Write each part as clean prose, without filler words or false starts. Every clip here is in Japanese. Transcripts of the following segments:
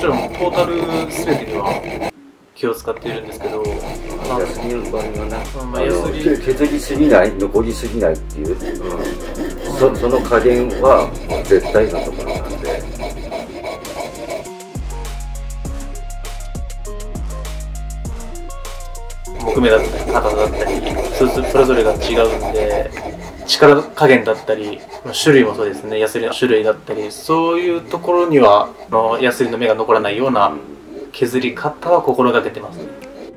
ちろんトータル全てには気を使っているんですけど、 ヤスリの場合はな、 ヤスリ削りすぎない、残りすぎないっていう、その加減はもう絶対なところなんで。 木目だったり硬さだったりそれぞれが違うんで、力加減だったり種類もそうですね、ヤスリの種類だったり、そういうところにはヤスリの目が残らないような削り方は心がけてますね。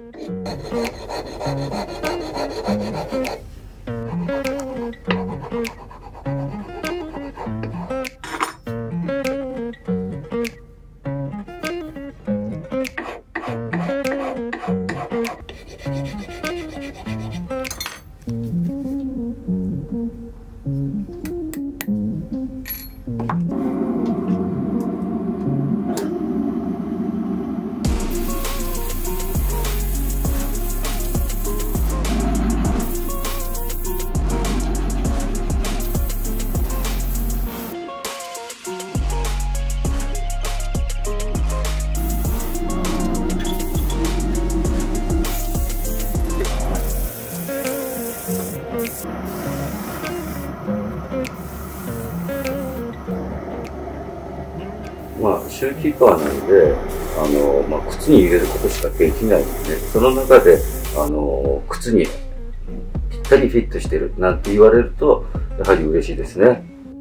シューキーパーなので、靴に入れることしかできないので、その中で、靴にぴったりフィットしてるなんて言われると、やはり嬉しいですね。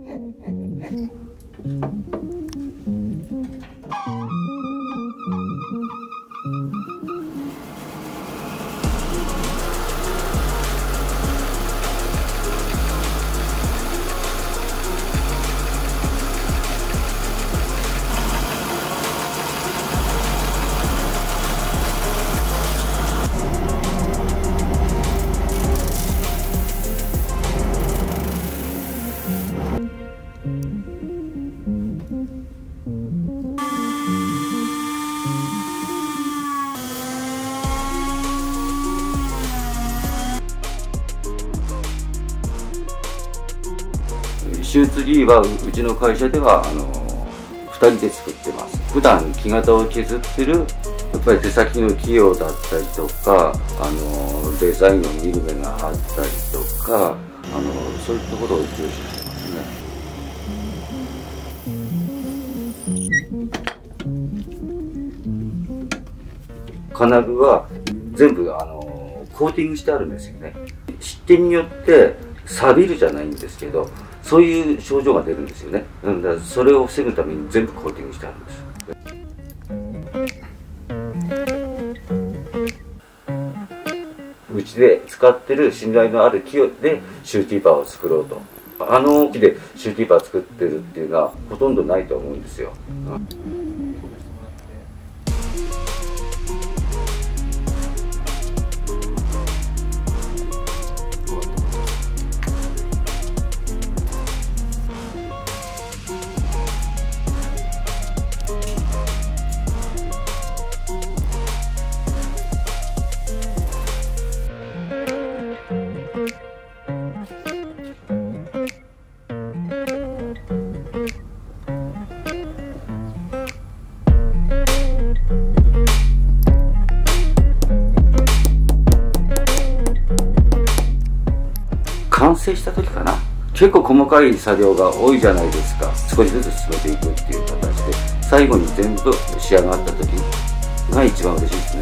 シューツリーはうちの会社では2人で作ってます。普段木型を削ってるやっぱり手先の器用だったりとかデザインを見る目があったりとかそういうところを重視してますね。金具は全部コーティングしてあるんですよね。失点によって錆びるじゃないんですけど、そういう症状が出るんですよね。だからそれを防ぐために全部コーティングしてあるんです。うちで使ってる信頼のある木でシューティーパーを作ろうと。木でシューティーパー作ってるっていうのはほとんどないと思うんですよ。完成した時かな、結構細かい作業が多いじゃないですか。少しずつ進めていくっていう形で最後に全部仕上がった時が一番嬉しいですね。